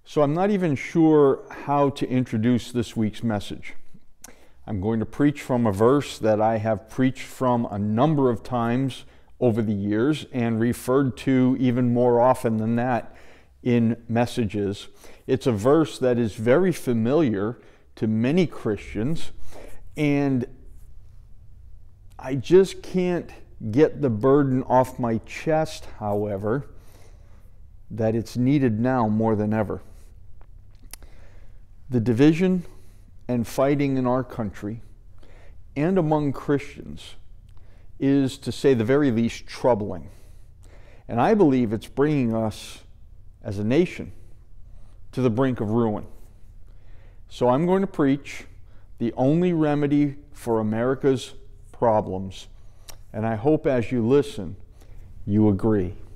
So I'm not even sure how to introduce this week's message. I'm going to preach from a verse that I have preached from a number of times over the years and referred to even more often than that in messages. It's a verse that is very familiar to many Christians, and I just can't get the burden off my chest, however, that it's needed now more than ever. The division and fighting in our country and among Christians is, to say the very least, troubling. And I believe it's bringing us as a nation to the brink of ruin. So I'm going to preach the only remedy for America's problems, and I hope as you listen, you agree.